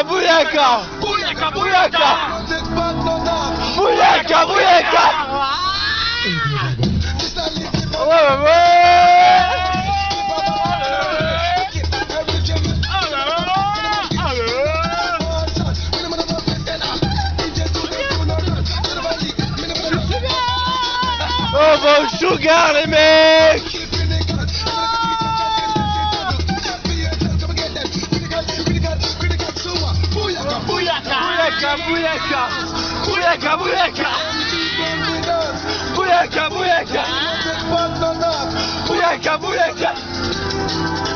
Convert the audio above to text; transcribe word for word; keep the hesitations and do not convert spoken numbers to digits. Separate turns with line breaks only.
bouillaka,
Bouillaka, bouillaka.
bouillaka, bouillaka. Ouais, ouais. Oh bon sugar les mecs.
Bouillaka,
Bouillaka, bouillaka, bouillaka, bouillaka, bouillaka, bouillaka, bouillaka, bouillaka.